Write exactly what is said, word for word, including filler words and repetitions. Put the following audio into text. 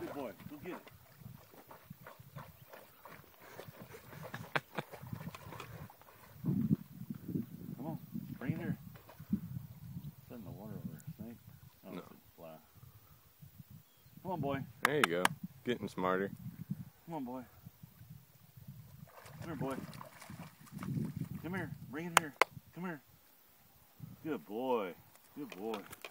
Good boy. Go get it. Come on. Bring it here. It's in the water over there. Snake? Oh, No. It's a fly. Come on, boy. There you go. Getting smarter. Come on, boy. Come here, boy. Come here. Bring it here. Come here. Good boy. Good boy.